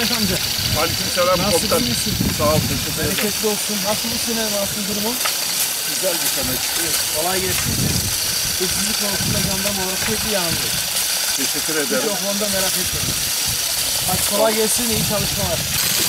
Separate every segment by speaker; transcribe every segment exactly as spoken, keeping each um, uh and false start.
Speaker 1: Mehmet amca.
Speaker 2: Aleykümselam komutan.
Speaker 1: Nasılsın?
Speaker 2: Sağ ol, teşekkür ederim.
Speaker 1: Bereketli olsun. Nasıl bu sene, nasıl durumun?
Speaker 2: Güzel bir sene.
Speaker 1: Evet, kolay gelsin. Hırsızlık konusunda jandarma olarak sürekli yanımda.
Speaker 2: Teşekkür
Speaker 1: Hiç
Speaker 2: ederim.
Speaker 1: o konuda merak etmeyin. Hadi kolay gelsin, iyi çalışmalar.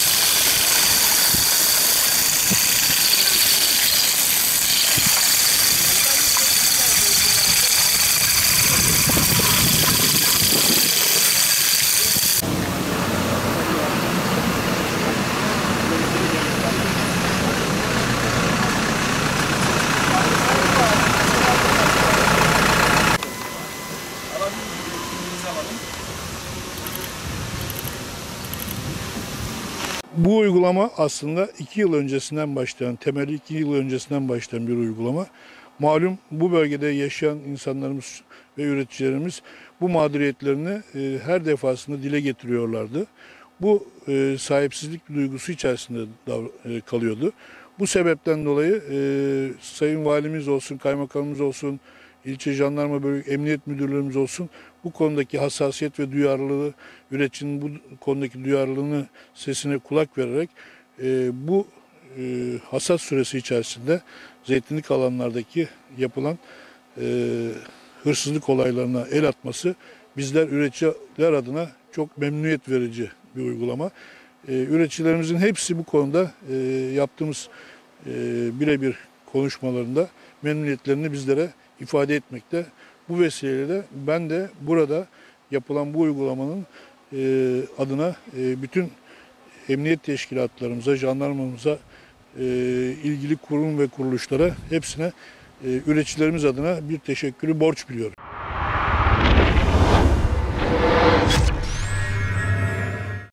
Speaker 3: Bu uygulama aslında iki yıl öncesinden başlayan, temeli iki yıl öncesinden başlayan bir uygulama. Malum bu bölgede yaşayan insanlarımız ve üreticilerimiz bu mağduriyetlerini e, her defasında dile getiriyorlardı. Bu e, sahipsizlik duygusu içerisinde e, kalıyordu. Bu sebepten dolayı e, Sayın Valimiz olsun, Kaymakamımız olsun, İlçe Jandarma Bölge Emniyet Müdürlüğümüz olsun bu konudaki hassasiyet ve duyarlılığı, üreticinin bu konudaki duyarlılığını sesine kulak vererek e, bu e, hasat süresi içerisinde zeytinlik alanlardaki yapılan e, hırsızlık olaylarına el atması bizler üreticiler adına çok memnuniyet verici bir uygulama. E, üreticilerimizin hepsi bu konuda e, yaptığımız e, birebir konuşmalarında memnuniyetlerini bizlere ifade etmekte. Bu vesileyle de ben de burada yapılan bu uygulamanın e, adına e, bütün emniyet teşkilatlarımıza, jandarmamıza, e, ilgili kurum ve kuruluşlara hepsine e, üreticilerimiz adına bir teşekkürü borç biliyorum.